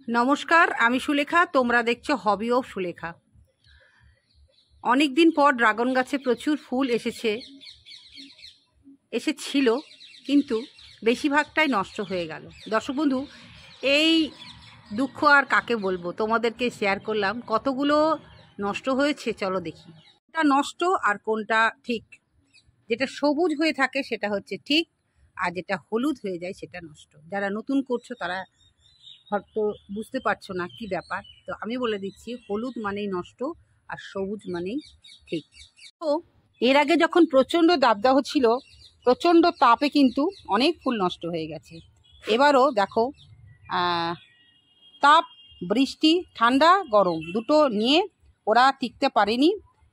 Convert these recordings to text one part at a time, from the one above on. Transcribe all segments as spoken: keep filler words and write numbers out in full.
নমস্কার, আমি সুলেখা। তোমরা দেখছো হবি অফ সুলেখা। অনেক দিন পর ড্রাগন গাছে প্রচুর ফুল এসেছে এসেছিল কিন্তু বেশিরভাগটাই নষ্ট হয়ে গেল। দর্শক বন্ধু, এই দুঃখ আর কাকে বলবো, তোমাদেরকে শেয়ার করলাম। কতগুলো নষ্ট হয়েছে চলো দেখি। কোনটা নষ্ট আর কোনটা ঠিক। যেটা সবুজ হয়ে থাকে সেটা হচ্ছে ঠিক, আর যেটা হলুদ হয়ে যায় সেটা নষ্ট। যারা নতুন করছো তারা হয়তো বুঝতে পারছো না কি ব্যাপার, তো আমি বলে দিচ্ছি, হলুদ মানেই নষ্ট আর সবুজ মানেই ঠিক। তো এর আগে যখন প্রচণ্ড দাবদাহ ছিল, প্রচণ্ড তাপে কিন্তু অনেক ফুল নষ্ট হয়ে গেছে। এবারও দেখো, তাপ, বৃষ্টি, ঠান্ডা, গরম দুটো নিয়ে ওরা টিকতে পারেনি।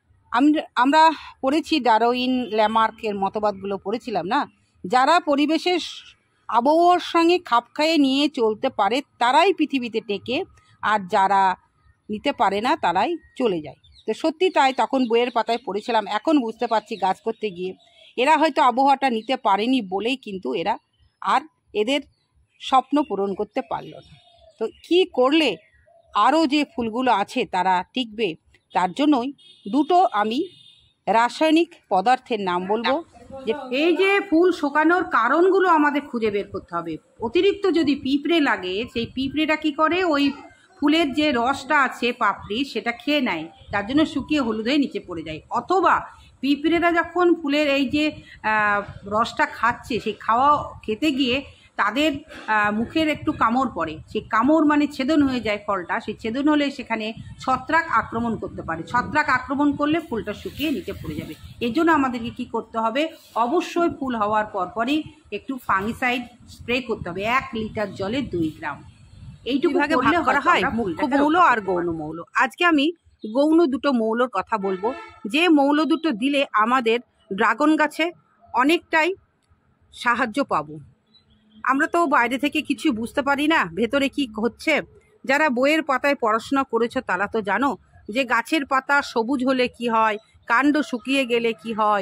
আমরা পড়েছি ডারউইন, ল্যামার্কের মতবাদগুলো পড়েছিলাম না। যারা পরিবেশের আবহাওয়ার সঙ্গে খাপ খাইয়ে নিয়ে চলতে পারে তারাই পৃথিবীতে টেকে, আর যারা নিতে পারে না তারাই চলে যায়। তো সত্যি তাই, তখন বইয়ের পাতায় পড়েছিলাম। এখন বুঝতে পারছি গাছ করতে গিয়ে এরা হয়তো আবহাওয়াটা নিতে পারেনি বলেই কিন্তু এরা আর এদের স্বপ্ন পূরণ করতে পারল না। তো কি করলে আরও যে ফুলগুলো আছে তারা টিকবে, তার জন্যই দুটো আমি রাসায়নিক পদার্থের নাম বলবো। যে এই যে ফুল শুকানোর কারণগুলো আমাদের খুঁজে বের করতে হবে। অতিরিক্ত যদি পিঁপড়ে লাগে, সেই পিঁপড়েটা কি করে, ওই ফুলের যে রসটা আছে পাপড়ি সেটা খেয়ে নেয়, তার জন্য শুকিয়ে হলুদ হয়ে নিচে পড়ে যায়। অথবা পিঁপড়েরা যখন ফুলের এই যে রসটা খাচ্ছে, সেই খাওয়া খেতে গিয়ে তাদের মুখের একটু কামড় পড়ে, সেই কামড় মানে ছেদন হয়ে যায় ফলটা। সেই ছেদন হলে সেখানে ছত্রাক আক্রমণ করতে পারে। ছত্রাক আক্রমণ করলে ফুলটা শুকিয়ে নিচে পড়ে যাবে। এই জন্য আমাদেরকে কী করতে হবে, অবশ্যই ফুল হওয়ার পরপরই একটু ফাঙ্গিসাইড স্প্রে করতে হবে, এক লিটার জলে দুই গ্রাম। এইটুকু ভাগে ভাগ করা হয় মুখ্য মৌল আর গৌণ মৌল। আজকে আমি গৌণ দুটো মৌলর কথা বলবো, যে মৌল দুটো দিলে আমাদের ড্রাগন গাছে অনেকটাই সাহায্য পাবো। আমরা তো বাইরে থেকে কিছু বুঝতে পারি না ভেতরে কি হচ্ছে। যারা বইয়ের পাতায় পড়াশোনা করেছো তারা তো জানো যে গাছের পাতা সবুজ হলে কি হয়, কাণ্ড শুকিয়ে গেলে কি হয়,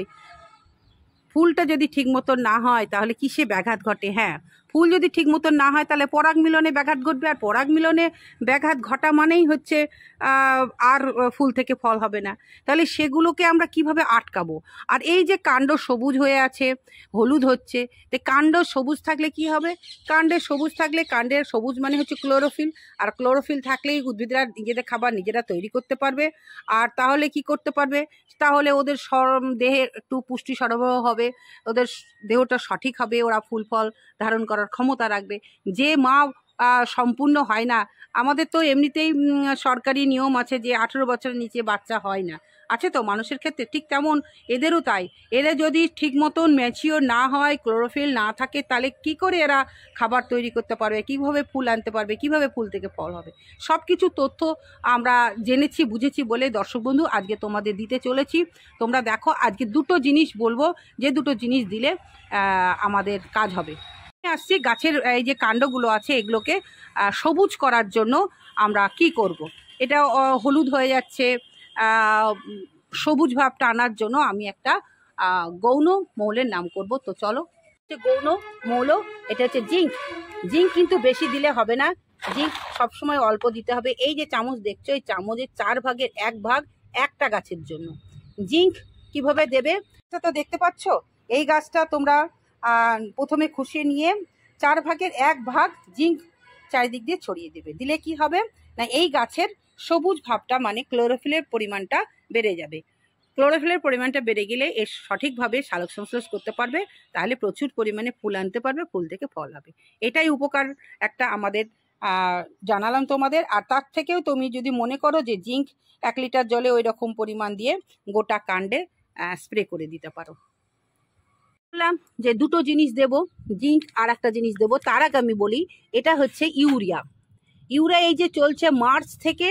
ফুলটা যদি ঠিক মতন না হয় তাহলে কিসে ব্যাঘাত ঘটে। হ্যাঁ, ফুল যদি ঠিক মতন না হয় তাহলে পরাগ মিলনে ব্যাঘাত ঘটবে, আর পরাগ মিলনে ব্যাঘাত ঘটা মানেই হচ্ছে আর ফুল থেকে ফল হবে না। তাহলে সেগুলোকে আমরা কিভাবে আটকাবো? আর এই যে কাণ্ড সবুজ হয়ে আছে, হলুদ হচ্ছে, তো কাণ্ড সবুজ থাকলে কি হবে? কাণ্ডের সবুজ থাকলে, কাণ্ডের সবুজ মানে হচ্ছে ক্লোরোফিল, আর ক্লোরোফিল থাকলেই উদ্ভিদরা নিজেদের খাবার নিজেরা তৈরি করতে পারবে। আর তাহলে কি করতে পারবে? তাহলে ওদের দেহে একটু পুষ্টি সরবরাহ হবে, ওদের দেহটা সঠিক হবে, ওরা ফুল ফল ধারণ করার ক্ষমতা রাখবে। যে মা সম্পূর্ণ হয় না, আমাদের তো এমনিতেই সরকারি নিয়ম আছে যে আঠেরো বছরের নিচে বাচ্চা হয় না, আছে তো মানুষের ক্ষেত্রে, ঠিক তেমন এদেরও তাই। এরা যদি ঠিক মতন ম্যাচিওর না হয়, ক্লোরোফিল না থাকে, তাহলে কি করে এরা খাবার তৈরি করতে পারবে, কিভাবে ফুল আনতে পারবে, কিভাবে ফুল থেকে ফল হবে? সব কিছু তথ্য আমরা জেনেছি, বুঝেছি বলে দর্শক বন্ধু আজকে তোমাদের দিতে চলেছি। তোমরা দেখো, আজকে দুটো জিনিস বলবো, যে দুটো জিনিস দিলে আমাদের কাজ হবে। আসছি গাছের এই যে কাণ্ডগুলো আছে এগুলোকে সবুজ করার জন্য আমরা কি করব। এটা হলুদ হয়ে যাচ্ছে, সবুজ ভাবটা আনার জন্য আমি একটা গৌণ মৌলের নাম করব। তো চলো, গৌণ মৌল এটা হচ্ছে জিঙ্ক। জিঙ্ক কিন্তু বেশি দিলে হবে না, জিঙ্ক সবসময় অল্প দিতে হবে। এই যে চামচ দেখছো, এই চামচের চার ভাগের এক ভাগ একটা গাছের জন্য। জিঙ্ক কিভাবে দেবে তো দেখতে পাচ্ছ, এই গাছটা তোমরা প্রথমে খুশিয়ে নিয়ে চার ভাগের এক ভাগ জিঙ্ক চারিদিক দিয়ে ছড়িয়ে দেবে। দিলে কি হবে না, এই গাছের সবুজ ভাবটা মানে ক্লোরোফিলের পরিমাণটা বেড়ে যাবে। ক্লোরোফিলের পরিমাণটা বেড়ে গেলে এর সঠিকভাবে সালোক সংশ্লেষ করতে পারবে, তাহলে প্রচুর পরিমাণে ফুল আনতে পারবে, ফুল থেকে ফল হবে। এটাই উপকার একটা আমাদের জানালাম তোমাদের। আর তার থেকেও তুমি যদি মনে করো যে জিঙ্ক এক লিটার জলে ওই রকম পরিমাণ দিয়ে গোটা কাণ্ডে স্প্রে করে দিতে পারো। বললাম যে দুটো জিনিস দেব, জিঙ্ক আর একটা জিনিস দেব। তার আগে আমি বলি, এটা হচ্ছে ইউরিয়া। ইউরিয়া এই যে চলছে মার্চ থেকে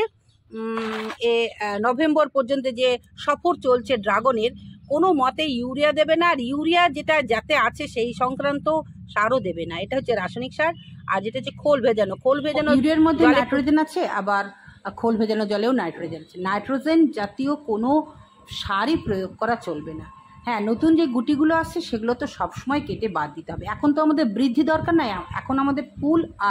এ নভেম্বর পর্যন্ত যে সফর চলছে ড্রাগনের, কোনো মতে ইউরিয়া দেবে না। আর ইউরিয়া যেটা যাতে আছে সেই সংক্রান্ত সারও দেবে না। এটা হচ্ছে রাসায়নিক সার। আর যেটা হচ্ছে খোল ভেজানো, খোল ভেজানো ইউরিয়ার মধ্যে নাইট্রোজেন আছে, আবার খোল ভেজানো জলেও নাইট্রোজেন আছে। নাইট্রোজেন জাতীয় কোনো সারই প্রয়োগ করা চলবে না। হ্যাঁ, নতুন যে গুটিগুলো আসছে সেগুলো তো সবসময় কেটে বাদ দিতে হবে। এখন তো আমাদের বৃদ্ধি দরকার নাই, এখন আমাদের ফুল আর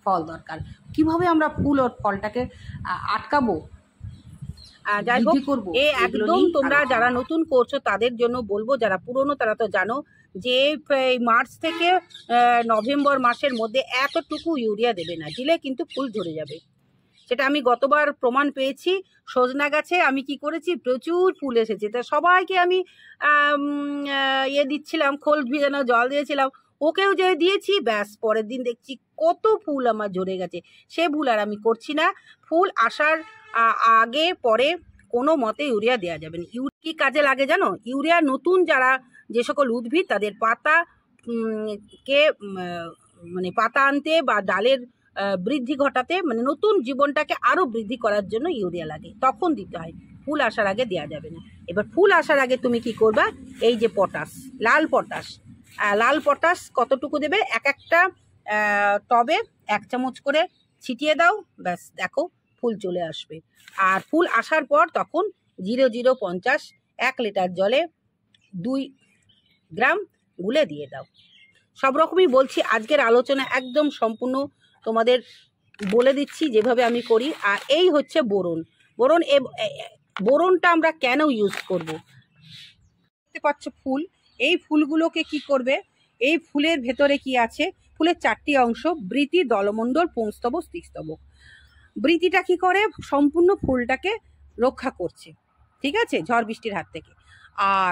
ফল দরকার। কিভাবে আমরা ফুল আর ফলটাকে আটকাবো, যাই হোক করবো, এ একদম তোমরা যারা নতুন করছো তাদের জন্য বলবো, যারা পুরনো তারা তো জানো যে মার্চ থেকে নভেম্বর মাসের মধ্যে এতটুকু ইউরিয়া দেবে না, দিলে কিন্তু ফুল ঝরে যাবে। সেটা আমি গতবার প্রমাণ পেয়েছি। সজনা গাছে আমি কি করেছি, প্রচুর ফুল এসেছে, তা সবাইকে আমি ইয়ে দিচ্ছিলাম, খোল ভিজানো জল দিয়েছিলাম, ওকেও যে দিয়েছি, ব্যাস পরের দিন দেখছি কত ফুল আমার ঝরে গেছে। সে ভুল আর আমি করছি না। ফুল আসার আগে পরে কোনো মতে ইউরিয়া দেওয়া যাবে না। ইউরিয়া কি কাজে লাগে জানো? ইউরিয়া নতুন যারা যে সকল উদ্ভিদ তাদের পাতা কে মানে পাতা আনতে বা ডালের বৃদ্ধি ঘটাতে, মানে নতুন জীবনটাকে আরো বৃদ্ধি করার জন্য ইউরিয়া লাগে, তখন দিতে হয়। ফুল আসার আগে দেওয়া যাবে না। এবার ফুল আসার আগে তুমি কি করবা, এই যে পটাশ, লাল পটাশ, লাল পটাশ কতটুকু দেবে, এক একটা টবে এক চামচ করে ছিটিয়ে দাও, ব্যাস দেখো ফুল চলে আসবে। আর ফুল আসার পর তখন জিরো জিরো পঞ্চাশ এক লিটার জলে দুই গ্রাম গুলে দিয়ে দাও। সব রকমই বলছি, আজকের আলোচনা একদম সম্পূর্ণ তোমাদের বলে দিচ্ছি যেভাবে আমি করি। আর এই হচ্ছে বোরন। বোরন বোরনটা আমরা কেন ইউজ করব, দেখতে পাচ্ছ ফুল, এই ফুলগুলোকে কি করবে, এই ফুলের ভেতরে কি আছে, ফুলের চারটি অংশ, বৃতি, দলমণ্ডল, পুংস্তবক, স্ত্রীস্তবক। বৃতিটা কি করে, সম্পূর্ণ ফুলটাকে রক্ষা করছে, ঠিক আছে, ঝড় বৃষ্টির হাত থেকে। আর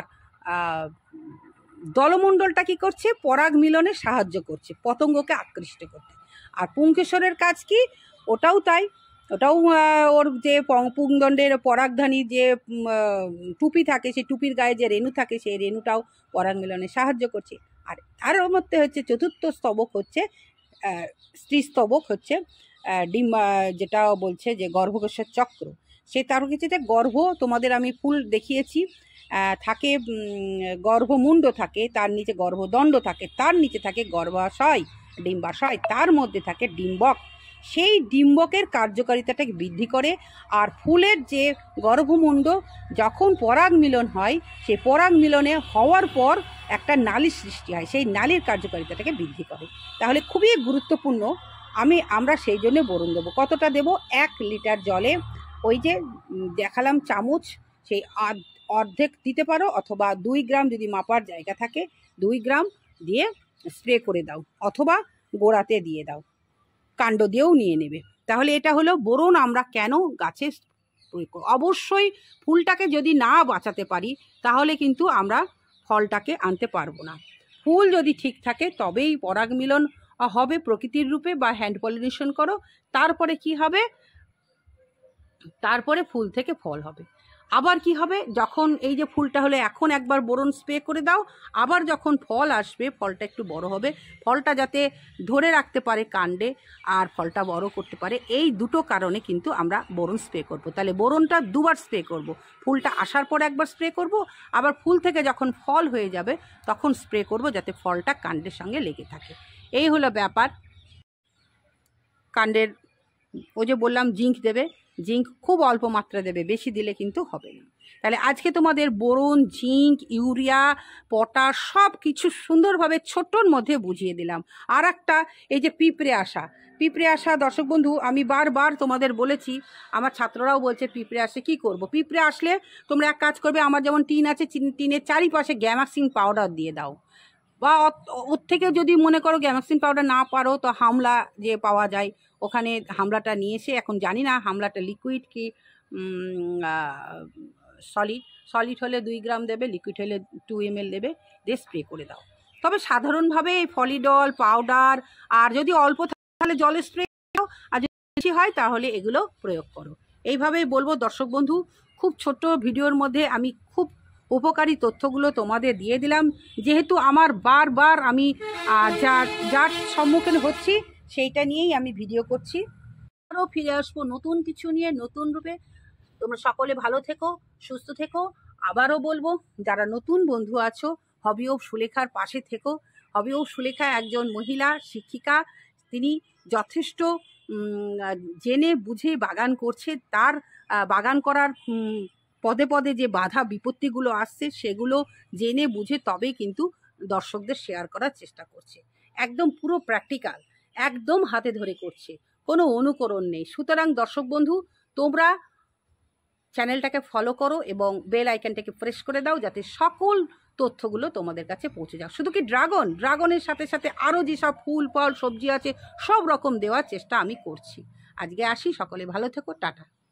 দলমণ্ডলটা কি করছে, পরাগ মিলনে সাহায্য করছে, পতঙ্গকে আকৃষ্ট করতে। আর পুংকেশরের কাজ কি, ওটাও তাই, ওটাও ওর যে পুংদণ্ডের পরাগধানী যে টুপি থাকে, সেই টুপির গায়ে যে রেণু থাকে, সেই রেণুটাও পরাগ মিলনে সাহায্য করছে। আর তার মধ্যে হচ্ছে চতুর্থ স্তবক হচ্ছে স্ত্রীস্তবক, হচ্ছে ডিম, যেটা বলছে যে গর্ভকোষের চক্র। সে তার হচ্ছে যে গর্ভ, তোমাদের আমি ফুল দেখিয়েছি, থাকে গর্ভমুণ্ড থাকে, তার নিচে গর্ভদণ্ড থাকে, তার নিচে থাকে গর্ভাশয়, ডিম্বাশয়, তার মধ্যে থাকে ডিম্বক। সেই ডিম্বকের কার্যকারিতাটাকে বৃদ্ধি করে। আর ফুলের যে গর্ভমুণ্ড, যখন পরাগ মিলন হয়, সেই পরাগ মিলনে হওয়ার পর একটা নালীর সৃষ্টি হয়, সেই নালীর কার্যকারিতাটাকে বৃদ্ধি করে। তাহলে খুবই গুরুত্বপূর্ণ। আমি আমরা সেই জন্য বোরন দেবো। কতটা দেব, এক লিটার জলে ওই যে দেখালাম চামচ, সেই অর্ধেক দিতে পারো, অথবা দুই গ্রাম যদি মাপার জায়গা থাকে দুই গ্রাম দিয়ে স্প্রে করে দাও, অথবা গোড়াতে দিয়ে দাও, কাণ্ড দিয়েও নিয়ে নেবে। তাহলে এটা হলো বোরন আমরা কেন গাছে প্রয়োগ করব। অবশ্যই ফুলটাকে যদি না বাঁচাতে পারি তাহলে কিন্তু আমরা ফলটাকে আনতে পারবো না। ফুল যদি ঠিক থাকে তবেই পরাগ মিলন হবে প্রকৃতির রূপে, বা হ্যান্ড পলিনেশন করো, তারপরে কি হবে, তারপরে ফুল থেকে ফল হবে। আবার কি হবে, যখন এই যে ফুলটা হলে এখন একবার বোরন স্প্রে করে দাও, আবার যখন ফল আসবে, ফলটা একটু বড় হবে, ফলটা যাতে ধরে রাখতে পারে কাণ্ডে আর ফলটা বড় করতে পারে, এই দুটো কারণে কিন্তু আমরা বোরন স্প্রে করব। তাহলে বোরনটা দুবার স্প্রে করব, ফুলটা আসার পর একবার স্প্রে করব, আবার ফুল থেকে যখন ফল হয়ে যাবে তখন স্প্রে করব, যাতে ফলটা কাণ্ডের সঙ্গে লেগে থাকে। এই হলো ব্যাপার। কাণ্ডের ওই যে বললাম জিঙ্ক দেবে, জিঙ্ক খুব অল্প মাত্রা দেবে, বেশি দিলে কিন্তু হবে না। তাহলে আজকে তোমাদের বোরন, জিঙ্ক, ইউরিয়া, পটাশ সব কিছু সুন্দরভাবে ছোট্টর মধ্যে বুঝিয়ে দিলাম। আর একটা, এই যে পিঁপড়ে আসা, পিঁপড়ে আসা দর্শক বন্ধু, আমি বারবার তোমাদের বলেছি, আমার ছাত্ররাও বলছে পিঁপড়ে আসে কি করব। পিঁপড়ে আসলে তোমরা এক কাজ করবে, আমার যেমন টিন আছে, টিনের চারিপাশে গ্যামাক্সিন পাউডার দিয়ে দাও, বা ওর থেকে যদি মনে করো গ্যামাক্সিন পাউডার না পারো তো হামলা যে পাওয়া যায়, ওখানে হামলাটা নিয়ে এসে, এখন জানি না হামলাটা লিকুইড কি সলিড, সলিড হলে দুই গ্রাম দেবে, লিকুইড হলে টু এম এল দেবে, দিয়ে স্প্রে করে দাও। তবে সাধারণভাবে এই ফলিডল পাউডার, আর যদি অল্প তাহলে জলে স্প্রে করো, আর যদি বেশি হয় তাহলে এগুলো প্রয়োগ করো। এইভাবেই বলবো দর্শক বন্ধু, খুব ছোট ভিডিওর মধ্যে আমি খুব উপকারী তথ্যগুলো তোমাদের দিয়ে দিলাম। যেহেতু আমার বারবার আমি যার যার সম্মুখীন হচ্ছি সেইটা নিয়েই আমি ভিডিও করছি। আরও ফিরে আসবো নতুন কিছু নিয়ে, নতুন রূপে। তোমরা সকলে ভালো থেকো, সুস্থ থেকো। আবারও বলবো, যারা নতুন বন্ধু আছো, হবি অফ সুলেখার পাশে থেকো। হবি অফ সুলেখা একজন মহিলা শিক্ষিকা, তিনি যথেষ্ট জেনে বুঝে বাগান করছে। তার বাগান করার পদে পদে যে বাধা বিপত্তিগুলো আসছে সেগুলো জেনে বুঝে তবেই কিন্তু দর্শকদের শেয়ার করার চেষ্টা করছে। একদম পুরো প্র্যাকটিক্যাল, একদম হাতে ধরে করছে, কোনো অনুকরণ নেই। সুতরাং দর্শক বন্ধু, তোমরা চ্যানেলটাকে ফলো করো এবং বেল আইকনটাকে প্রেস করে দাও, যাতে সকল তথ্যগুলো তোমাদের কাছে পৌঁছে যাও। শুধু কি ড্রাগন, ড্রাগনের সাথে সাথে আরও যেসব ফুল ফল সবজি আছে সব রকম দেওয়ার চেষ্টা আমি করছি। আজকে আসি, সকলে ভালো থেকো, টাটা।